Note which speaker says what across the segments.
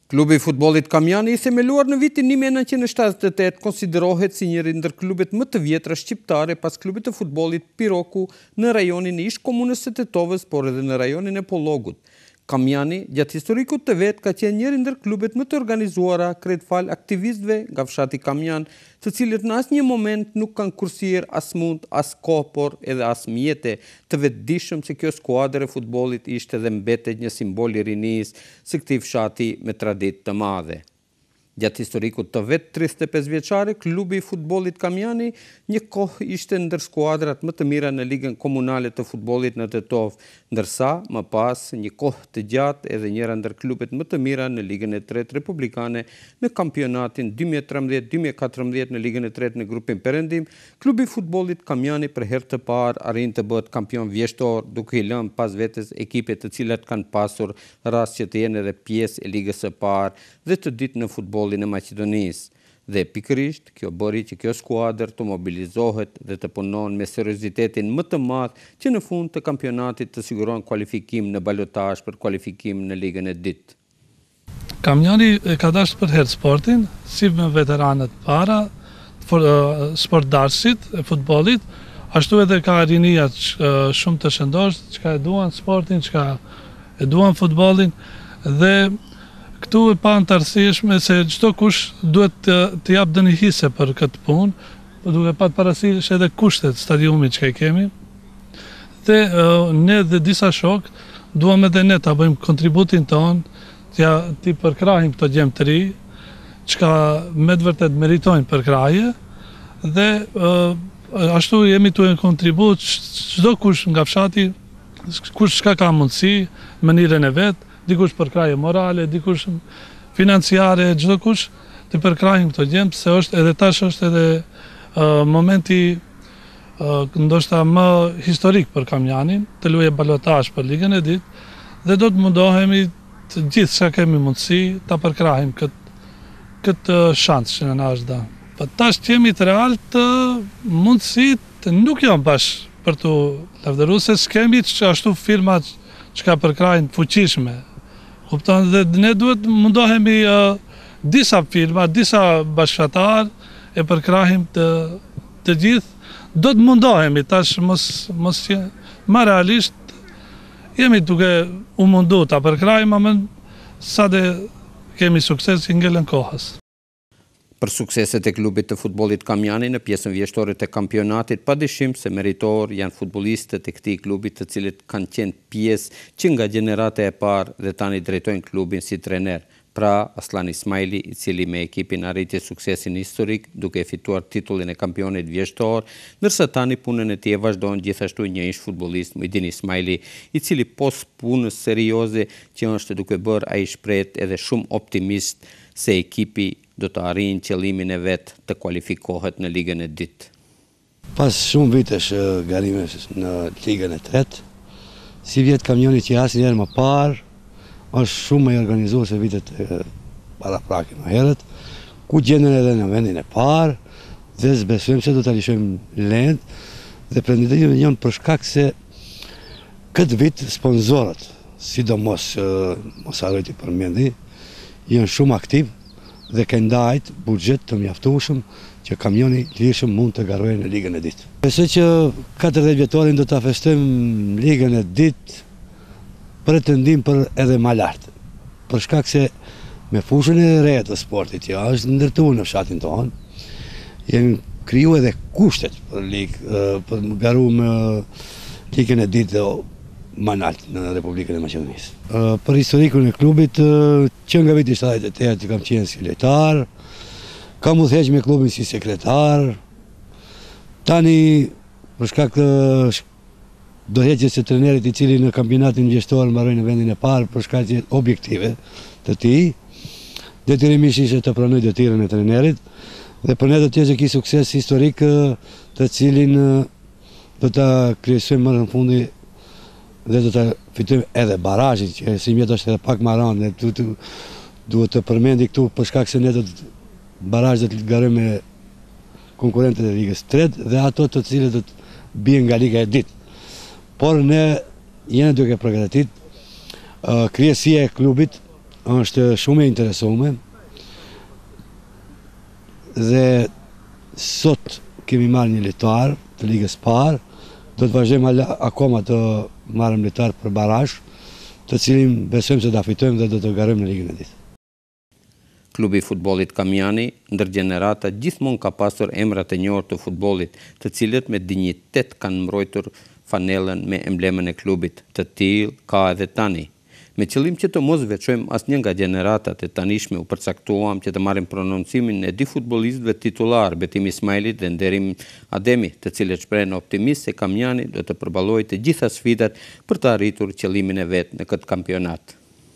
Speaker 1: Klubi i futbollit Kamjani, i themeluar në vitin 1978, konsiderohet si njëri ndër klubet më të vjetra shqiptare pas klubit të futbollit Piroku në rajonin e ish komunës së Tetovës, por edhe në rajonin e Pollogut. Kamjani, gjatë historikut të vet, ka qenë njëri ndër klubet më të organizuara krejt fal aktivistëve nga fshati Kamjan, të cilët në asnjë moment nuk kanë kursyer as mund, as kohë, por edhe as mjete, të vetëdijshëm se kjo skuadër e futbollit ishte dhe mbetet një simbol i rinisë së këtij fshati me traditë të madhe. Gjatë historikut të vet 35 vjeçare, klubi i futbollit Kamjani një kohë ishte ndër skuadrat më të mira në ligën komunale të futbollit në Tetovë, ndërsa më pas një kohë të gjatë edhe njëra ndër klubet më të mira në ligën e tretë republikane në kampionatin 2013-2014 në ligën e tretë në grupin Perëndim, klubi i futbollit Kamjani për herë të parë arrin të bëhet kampion vjeshtor, duke i lënë pas vetes ekipe të cilat kanë pasur rast që të jenë edhe pjesë e ligës së parë dhe të ditë në futbollin e Maqedonisë. Dhe pikërisht, kjo bëri që kjo skuadër të mobilizohet dhe të punon me seriozitetin më të madh që në fund të kampionatit të siguron kualifikim në balotazh për kualifikim në ligën e dytë.
Speaker 2: Kamjani ka dashur për herë sportin, si me veteranët para, sportdarësit e futbollit, ashtu edhe ka rinia shumë të shëndosh, që e duan sportin, që e duan futbollin, dhe këtu e pa antarësishme se çdo kush duhet të jap dëni hise për këtë punë, duke pat parasysh edhe kushtet stadiumit që i kemi. Dhe ne dhe disa shok duam edhe ne ta bëjmë kontributin ton, ti përkrahim këto gjemë të ri, që me të vërtet meritojnë përkrahje, dhe ashtu jemi të kontribut çdo kush nga fshati, kush ka mundësi, mënyrën e vetë, dikush përkraje morale, dikush financiare, çdo kush të përkrajnë këto gjemë, se është edhe tash është edhe momenti ndoshta më historik për Kamjanin, të luajë balotazh për ligën e dytë, dhe do të mundohemi të gjithë sa kemi mundësi ta përkrahim këtë shans që na është dhënë. Po tash jemi të real të mundësit nuk janë bash për të lavdëruar, se s'kemi ashtu firma që ka përkrajnë fuqishme. Kupton, dhe ne duhet mundohemi disa firma, disa bashkëtar e përkrahim të gjithë. Do të mundohemi tash mos më realisht jemi duke u mundu ta përkrahim, ama sa dhe kemi sukses i ngelen kohës.
Speaker 1: Për sukseset e klubit të futbollit Kamjani në pjesën vjeshtore të kampionatit, padyshim se meritor janë futbollistët e këtij klubi të cilët kanë qenë pjesë që nga gjenerata e parë dhe tani drejtojnë klubin si trener. Pra Aslan Ismaili, i cili me ekipin arriti suksesin historik duke fituar titullin e kampionit vjeshtor, ndërsa tani punën e tij e vazhdon gjithashtu një ish futbollist, Mujdin Ismaili, i cili pos punës serioze që është duke bërë ai shpreh edhe shumë optimist se ekipi do të arrijë qëllimin e vet të kualifikohet në ligën e dytë.
Speaker 3: Pas shumë vitesh garimesh në ligën e tretë, si vjet Kamjoni që asnjëherë më parë është shumë më i organizuar se vitet paraprake më herët, ku gjenden edhe në vendin e parë, dhe zbesojmë se do ta lëshojmë lehtë, dhe pretendojmë njën për shkak se këtë vit sponsorët, sidomos mos harrojti përmendi, janë shumë aktiv dhe kanë ndajt buxhet të mjaftueshëm që Kamjoni lirshëm mund të garojë në ligën e dytë. Besoj që 40 vjetorin do ta festojmë ligën e dytë pretendim për edhe më lart. Për shkak se me fushën e re të sportit që është ndërtuar në fshatin tonë, janë krijuar edhe kushtet për ligë, për garuar me ligën e dytë më lart në Republikën e Maqedonisë. Për historikun e klubit, që nga viti 78 kam qenë si lojtar, kam udhëheq me klubin si sekretar. Tani për shkak doheqjes së trenerit i cili në kampionatin vjeshtor mbaroi në vendin e parë për shkaqe objektive të tij, detyrimisht ishte të pranoj detyrën e trenerit dhe për ne do të jetë një sukses historik të cilin do ta kryesojmë më në fundi dhe do të fitojmë edhe barazhin, që si mjet është edhe pak maran, ne duhet të përmendi këtu për shkak se ne barazh do të garojmë me konkurrentët e ligës tretë dhe ato të cilët do të bien nga liga e dytë. Por ne jemi duke përgatitur kryesia e klubit është shumë e interesuar dhe sot kemi marrë një lojtar të ligës parë, do të vazhdojmë akoma të marrim lojtar për barazh, të cilin besojmë se do fitojmë dhe do të garojmë në ligën e dytë.
Speaker 1: Klubi i futbollit Kamjani ndër gjenerata gjithmonë ka pasur emrat e njohur të futbollit, të cilët me dinjitet kanë mbrojtur fanellën me emblemën e klubit. Të tillë ka edhe tani. Me qëllim që të mos veçojmë asnjë nga gjeneratat e tanishme, u përcaktuam që të marrim prononcimin e dy futbollistëve titular, Betim Ismailit dhe Nderim Ademi, të cilët shprehen optimist se Kamjani do të përballojë të gjitha sfidat për të arritur qëllimin e vet në këtë kampionat.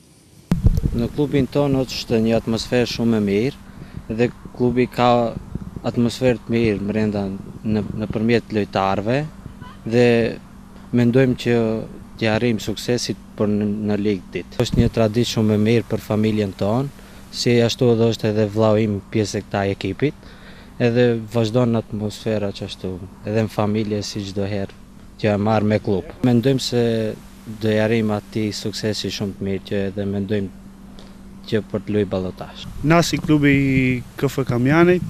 Speaker 4: Në klubin tonë është një atmosferë shumë e mirë dhe klubi ka atmosferë të mirë brenda nëpërmjet lojtarëve dhe mendojmë që të arrijmë suksesit për në ligë ditë. Është një traditë shumë e mirë për familjen tonë, si ashtu edhe është edhe vllau im pjesë e këtij ekipit, edhe vazhdon atmosfera ashtu, edhe në familje si çdo herë që e marr me klub. Mendojmë se do të arrijmë atij suksesi shumë të mirë që edhe mendojmë që për të luajë ballotazh.
Speaker 5: Na si klubi i KF Kamjanit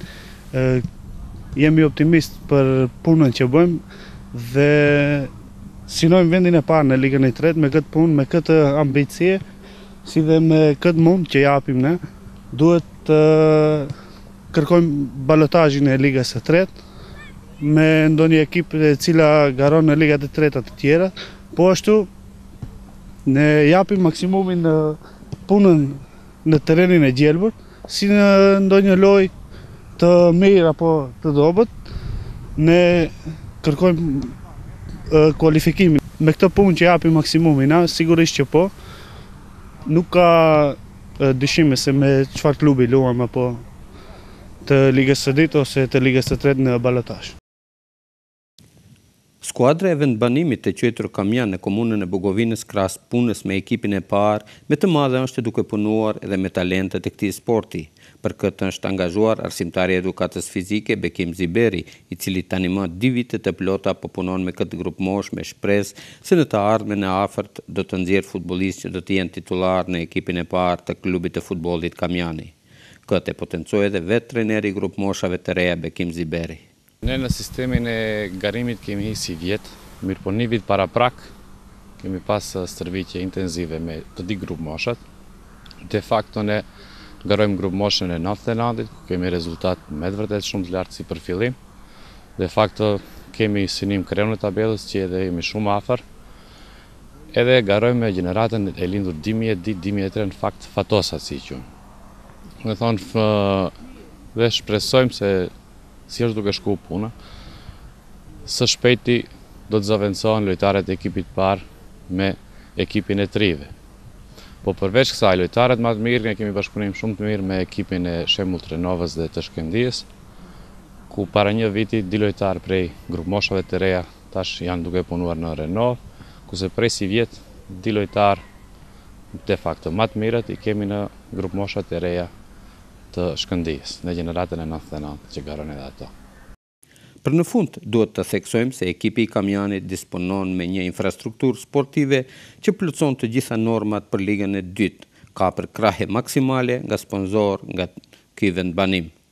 Speaker 5: jemi optimist për punën që bëjmë dhe synojmë vendin e parë në ligën e tretë me këtë punë, me këtë ambicie, si dhe me këtë mund që japim ne. Duhet të kërkojmë ballotazhin e ligës së tretë me ndonjë ekip e cila garon në ligat e treta të tjera, po ashtu ne japim maksimumin në punën në terrenin e gjelbër, si në ndonjë lojë të mirë apo të dobët, ne kërkojmë kualifikimin. Me këtë punë që japim maksimumin, sigurisht që po, nuk ka dyshime se me çfarë klubi luajmë apo të ligës së dytë ose të ligës së tretë në ballotazh.
Speaker 1: Skuadra e vendbanimit të quajtur Kamjan në komunën e Bugovinës krahas punës me ekipin e parë, me të madhe është duke punuar edhe me talentet e këtij sporti. Për këtë është angazhuar arsimtari i edukatës fizike Bekim Ziberi, i cili tani më 2 vite të plota po punon me këtë grup mosh me shpresë se në të ardhmen e afërt do të nxjerrë futbollistë që do të jenë titular në ekipin e parë të klubit të futbollit Kamjani. Këtë e potencoi edhe vetë trajneri i grup moshave të reja Bekim Ziberi.
Speaker 6: Ne në sistemin e garimit kemi hi si vjetë, mirë po 1 vit para prak, kemi pas stërvitje intenzive me të di grup moshat. De facto ne garojmë grup moshën e 99, ku kemi rezultat me të vërtet shumë të lartë si për fillim. De facto kemi synim kreun e tabelës që edhe jemi shumë afër. Edhe garojmë me gjeneratën e lindur 2002-2003 në fakt fatosat si quhen. Me thonë dhe shpresojmë se si është duke shku puna, së shpejti do të zëvendësohen lojtarët e ekipit parë me ekipin e trive. Po përveç kësaj, lojtarët më të mirë, ne kemi bashkëpunim shumë të mirë me ekipin e Shembull Trenovës dhe të Shkëndijës, ku para 1 viti 2 lojtarë prej grup moshave të reja tash janë duke punuar në Renov, kurse prej si vjet 2 lojtarë de facto më të mirët i kemi në grup moshat e reja të Shkëndijës, në gjeneratën e 99 që garon edhe ato.
Speaker 1: Për në fund, duhet të theksojmë se ekipi i Kamjanit disponon me një infrastrukturë sportive që plotëson të gjitha normat për ligën e dytë, ka për krahe maksimale nga sponsor nga ky vendbanim.